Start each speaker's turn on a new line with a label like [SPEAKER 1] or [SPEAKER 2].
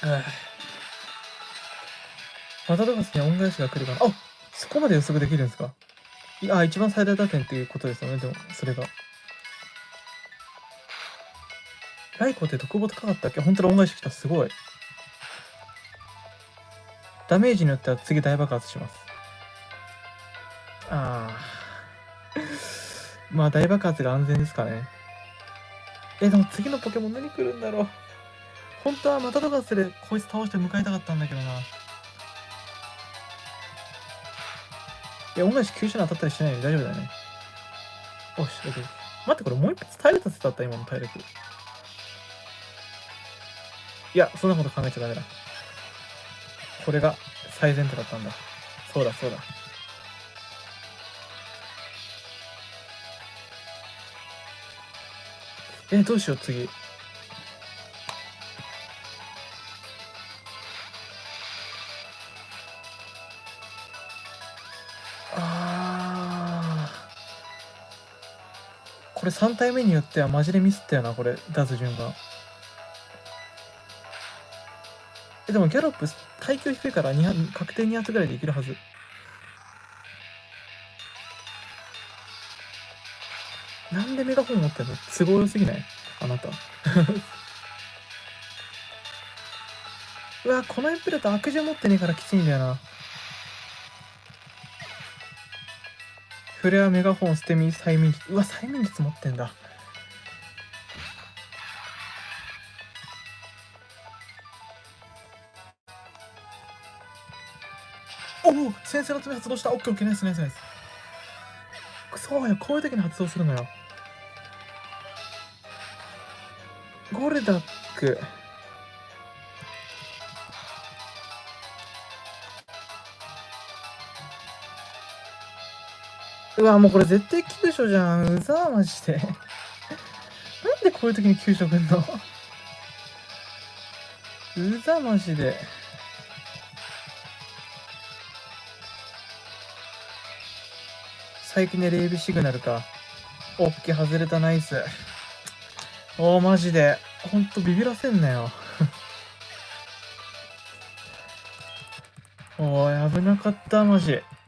[SPEAKER 1] またどかすに恩返しが来るかな。あ、そこまで予測できるんですか。あ、一番最大打点っていうことですよね、でも、それが。ライコって特防高かったっけ。本当に恩返し来た、すごい。ダメージによっては次大爆発します。まあ大爆発が安全ですかね。でも次のポケモン何来るんだろう。本当はまたどかすでこいつ倒して迎えたかったんだけどな。恩返し急所に当たったりしないので大丈夫だよね。おし、大丈夫。待って、これもう一発耐えれたせだった、今の体力。いや、そんなこと考えちゃダメだ。これが最善手だったんだ。そうだ、そうだ。どうしよう、次。これ3体目によってはマジでミスったよな、これ、出す順番。でもギャロップ、耐久低いから確定2発ぐらいでいけるはず。なんでメガホン持ってんの。都合良すぎないあなた。うわ、このエンプレート悪順持ってねえからきついんだよな。フレア、メガホン、捨て身、催眠術。うわ、催眠術持ってんだ。おお、先生の爪発動した。オッケーオッケー、ナイスナイスナイス。そうよ、こういう時に発動するのよ。ゴルダック。うわ、もうこれ絶対急所じゃん。うざー、マジで。なんでこういう時に急所くんの。うざ、マジで。最近でレイビシグナルか。オッケー、外れた、ナイス。おー、マジで。ほんとビビらせんなよ。おーい、危なかった、マジ。